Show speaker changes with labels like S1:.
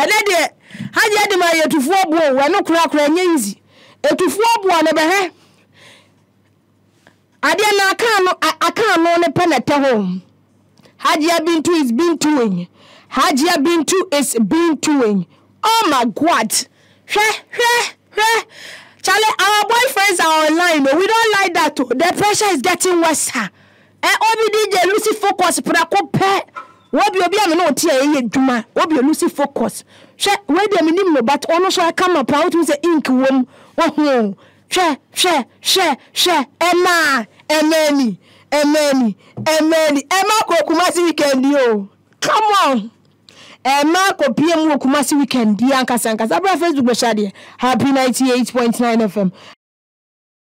S1: de haje de ma yetufuo bo we no kura nyenzi etufuo bo ne be he ade na aka no ne penete ho Haji Bintu is Bintuing. Haji Bintu is Bintuing. Oh my God. Charlie, our boyfriends are online. We don't like that too. The pressure is getting worse. Obi DJ Lucy focus prako pe. Wobi am no tie ye dwuma. Wobi Lucy focus. Where the minimum no but ono so I come up out to say ink wom. Oh. Emma. Emma ko Kumasi weekend yo. Come on. Emma ko PM wo Kumasi weekend di ankasa. Abra Facebook be shade. Happy 98.9 FM.